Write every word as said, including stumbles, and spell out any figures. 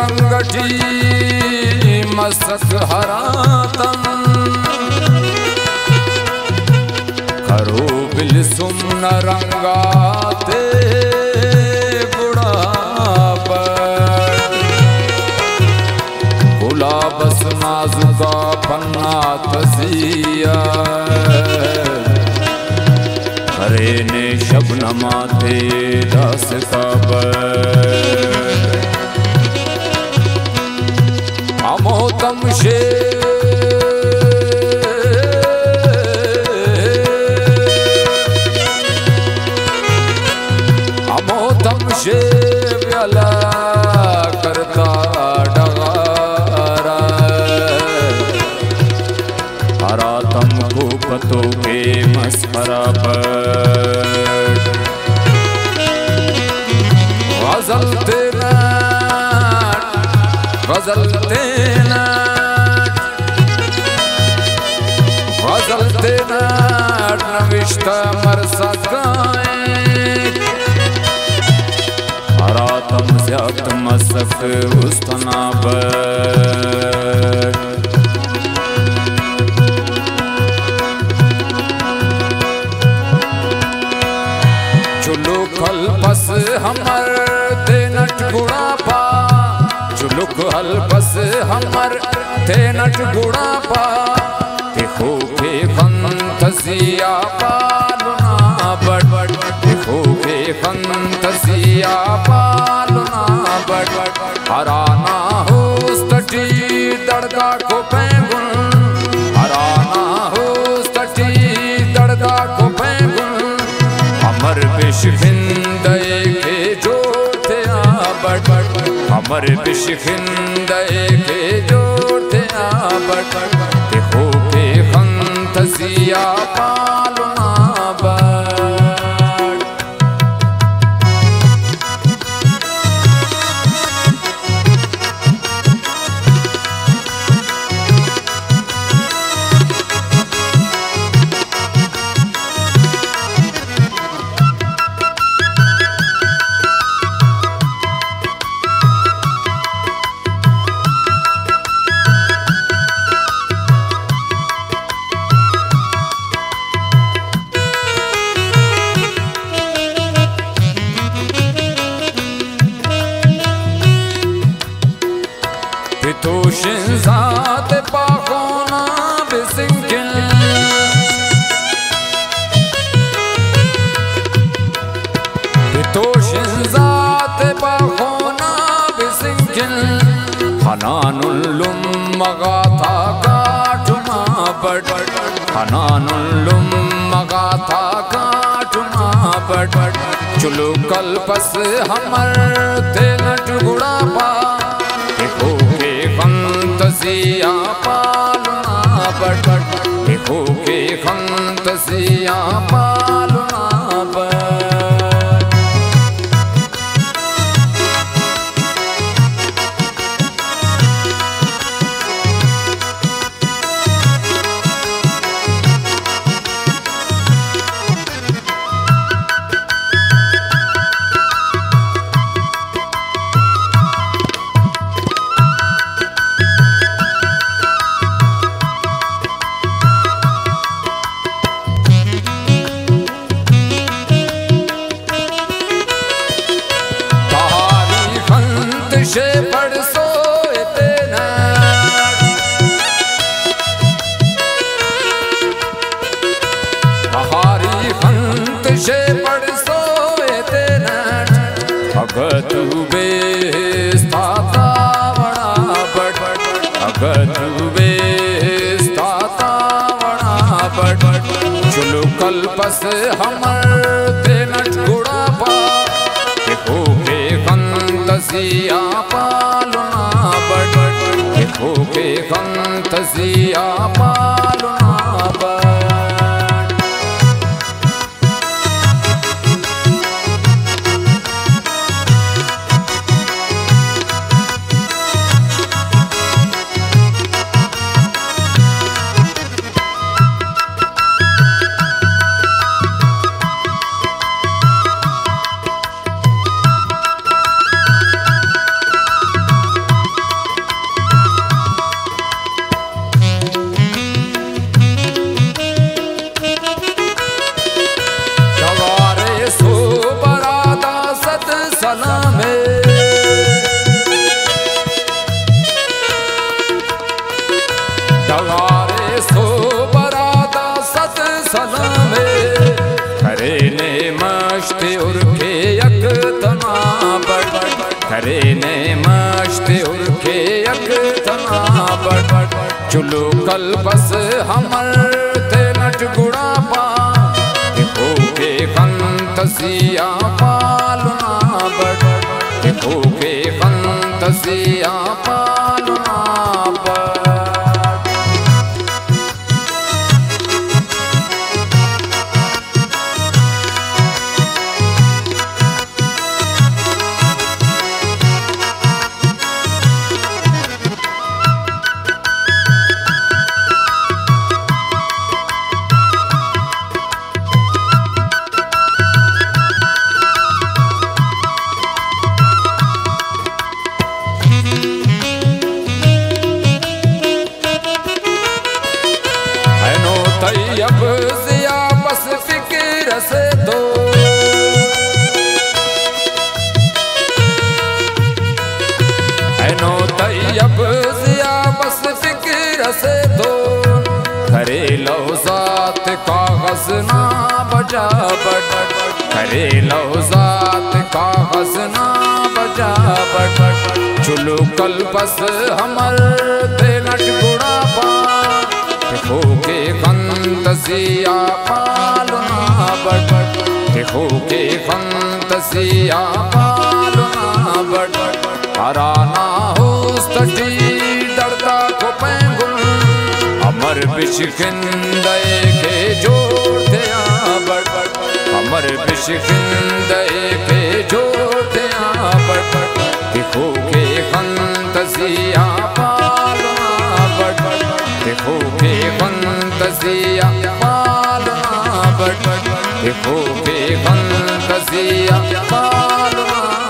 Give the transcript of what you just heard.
रंगठी मस्तक हरातम करो बिल सुमन रंगाते बुढ़ाप गुलाबस नाजुका पन्ना तसिया करे ने शबनमा थे दस अमोतम शे अमोतम शे व्याला करता डगारा हरातम को पतो के मस्करा पर गजल तेना गजल तेना गजल तेना नविश्ता मरसा हरातम ज़्यात मसक उस्तना बर चुलुक हलपस हमर तेनट गुड़ापा चुलुक हलपस हमर तेनट गुड़ापा देखो के फंतसिया पालना बड़ बड़ देखो के फंतसिया पालना बड़ बड़ हराना हो स्टटी दड़गा को पैगुन हराना हो स्टटी दड़गा को पैगुन हमर बिशखिंदे के जोड़ते आ बड़ बड़ हमर बिशखिंदे के जोड़ते आ बड़ बड़ देखो के फंतसिया पालना बड़ Pitoshin zate pakona bisinkin Pitoshin zate pakona bisinkin Hananul lum magata kaatuma bad Hananul lum magata kaatuma bad Chulu kalpas hamar tenat gudapa फंतसिया पालना बड़ बड़ देखो के फंतसिया पालना बड़ शे पड़ सोए तेना बहारी खंत शे पड़ सोए तेना अगत बेस्ताता वड़ा बड़ अगत बेस्ताता वड़ा बड़ चुलु कल्पस हमर तेनट गुड़ापा देखो के फंतसिया पालना बड़ बड़ देखो के फंतसिया पालना बड़ करे ने मश्ते उर्खे यक तना बड़ चुलू कल बस हमर ते नट गुड़ा पा भूखे फंतसिया पालना बड़ भूखे फंतसिया पालना बड़ अब जिया बस फिक्र से दो है नो तैयब जिया बस फिक्र से दो करे लो जात कागज ना बजा बड़ करे लो जात कागज ना बजा बड़ चुलू कल बस हमर ते नट गुड़ा पा भूखे फंतसिया पालना बड़ भूखे फंतसिया पालना बड़ हराना हो तटी डरता को पैगुल अमर बिशकिंदे के जोड़ते बड़ अमर बिशकिंदे के जोड़ते बड़ भूखे फंतसिया पालना बड़ भूखे फंतसिया पालना बड़ भूखे फंतसिया पालना